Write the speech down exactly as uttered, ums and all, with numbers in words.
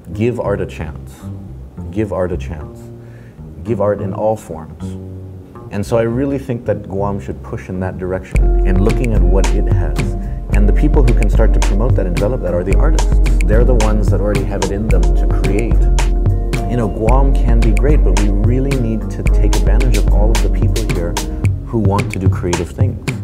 give art a chance. Give art a chance. Give art in all forms. And so I really think that Guam should push in that direction in looking at what it has. And the people who can start to promote that and develop that are the artists. They're the ones that already have it in them to create. You know, Guam can be great, but we really need to take advantage of all of the people here who want to do creative things.